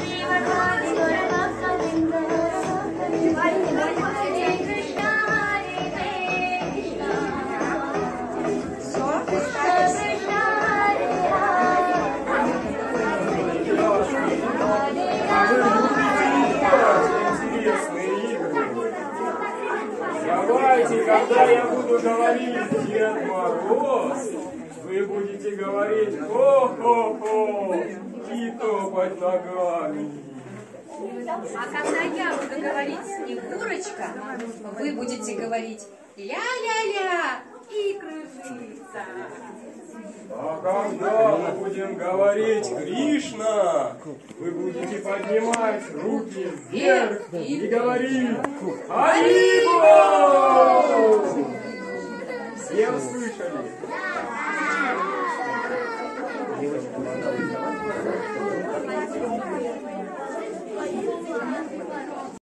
Давайте, когда я буду говорить Дед Мороз, вы будете говорить хо-хо-хо и топать ногами. А когда я буду говорить Снегурочка, вы будете говорить ля-ля-ля и кружиться. А когда мы будем говорить Кришна, вы будете поднимать руки вверх и говорить Харибол! Все услышали?